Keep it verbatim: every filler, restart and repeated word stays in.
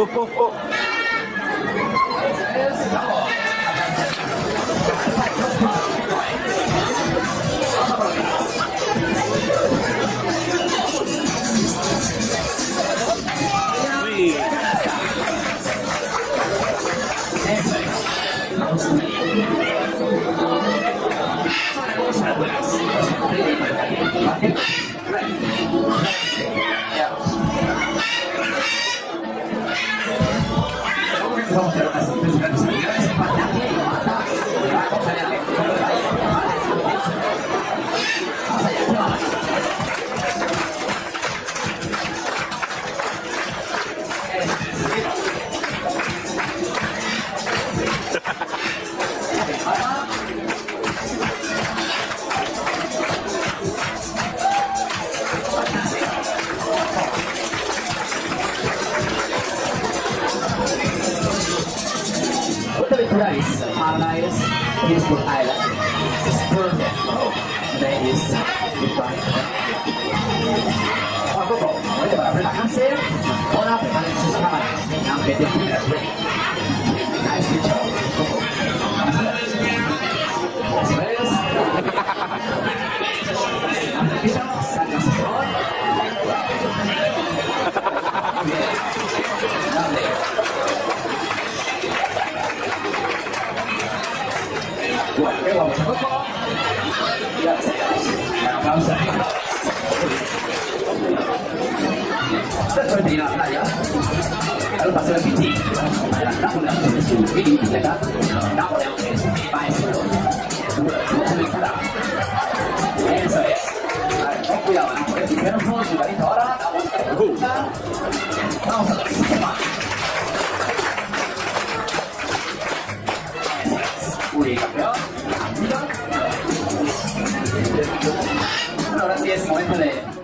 Vamos a hacer unas grandes habilidades para Paradise, Paradise, peaceful island. It's perfect. There is goodbye. Oh, Coco, ahorita para relajarse, ahora preparen sus cámaras. Aunque te pidas ready. Nice to show, Coco. Eso es. Ante piso, saca su sol. Muy bien. Dale. Bueno, qué vamos a Coco. Y ahora se la pausa. Después de ir a la playa, al paseo de Pitti, para Napoleón de su mini bicicleta, Napoleón es mi maestro. Eso es. A ver, con cuidado, Napoleón. Primero somos cuidadito ahora, la música de punta. Vamos a ver el sistema. Uy, campeón. Bueno, ahora sí es momento de